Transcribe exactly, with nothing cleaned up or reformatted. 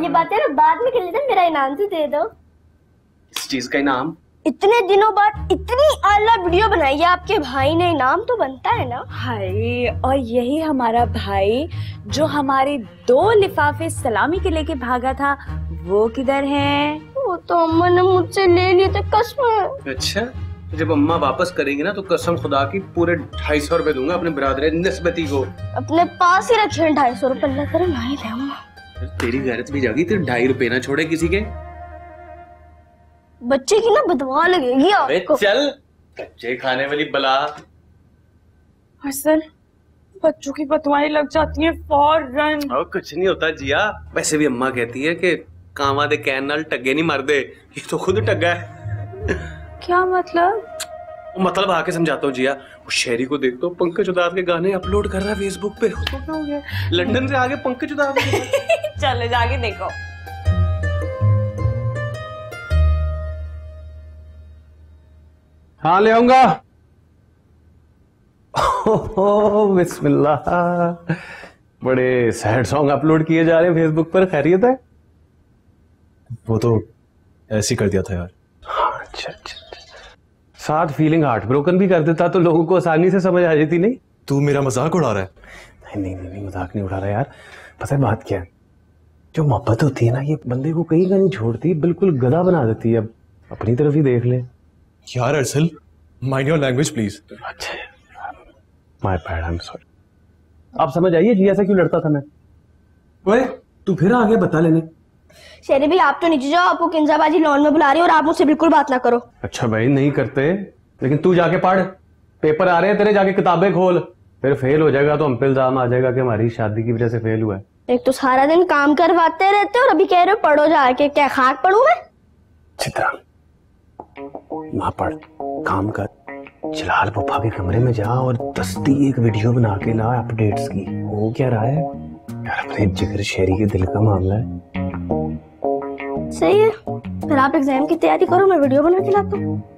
ये बातें ना बाद में कर लेते, मेरा इनाम तो दे दो। इस चीज का इनाम? इतने दिनों बाद इतनी आला वीडियो बनाई है आपके भाई ने, इनाम तो बनता है ना। हाय, और यही हमारा भाई जो हमारे दो लिफाफे सलामी के लेके भागा था, वो किधर है? वो तो अम्मा ने मुझसे ले लिए थे कसम। अच्छा, जब अम्मा वापस करेगी ना तो कसम खुदा की पूरे ढाई सौ रुपए दूंगा अपने बिरादर निस्बती को। अपने पास ही रखे ढाई सौ रुपए, अल्लाह करे नहीं दे अम्मा। तेरी गैरत भी जागी, तेरे ढाई रुपए ना छोड़े किसी के। बच्चे की ना बदवा लगेगी आपको। चल, कच्चे खाने वाली बला। हसन, बच्चों की बदवाएं लग जाती हैं फौरन। और कुछ नहीं होता जिया, वैसे भी अम्मा कहती है कि कांवा दे कैन नाल टग्गे नहीं मरदे, ये तो खुद टग्गा है। क्या मतलब? मतलब आके समझाता हूँ जिया। उस शेरी को देख तो पंकज उदास के गाने अपलोड कर रहा है फेसबुक पे। उसको क्या हो गया? लंदन से आगे पंकज उदास के चलो जाके देखो। हाँ ले आऊंगा। बिस्मिल्लाह, बड़े सैड सॉन्ग अपलोड किए जा रहे हैं फेसबुक पर, खैरियत है? वो तो ऐसे ही कर दिया था यार। अच्छा अच्छा, साथ फीलिंग हार्ट ब्रोकन भी कर देता तो लोगों को आसानी से समझ आ जाती। नहीं तू मेरा मजाक उड़ा रहा है? नहीं नहीं नहीं, नहीं मजाक नहीं उड़ा रहा यार। पता है बात क्या है, जो मोहब्बत होती है ना ये बंदे को कहीं का नहीं छोड़ती, बिल्कुल गधा बना देती है। अब अपनी तरफ ही देख ले यार। Arsal, mind your language please. अच्छा, my bad, I am sorry. आप समझ आइए जिया से क्यों लड़ता था मैं। ओए तू फिर आगे बता लेने। शेरी भी आप तो नीचे जाओ, आपको किंजाबाजी लॉन में बुला रही है और आप मुझसे बिल्कुल बात ना करो। अच्छा भाई नहीं करते, लेकिन तू जाके पढ़, पेपर आ रहे हैं तेरे, जाके किताबें खोल। फिर फेल हो जाएगा तो हम पे इल्जाम आ जाएगा कि हमारी शादी की वजह से फेल हुआ है। एक तो सारा दिन काम करवाते रहते हो और अभी कह रहे हो पढ़ो जाके। क्या खाक पढ़ूं मैं? चित्रा ना पढ़, काम कर, जलाल बुफा के कमरे में जा और दस्ती एक वीडियो बना के ला अपडेट्स की। हो क्या रहा है यार, अपने जिगर शेरी के दिल का मामला है। सही है, फिर आप एग्जाम की तैयारी करो, मैं वीडियो बना के लाता हूँ।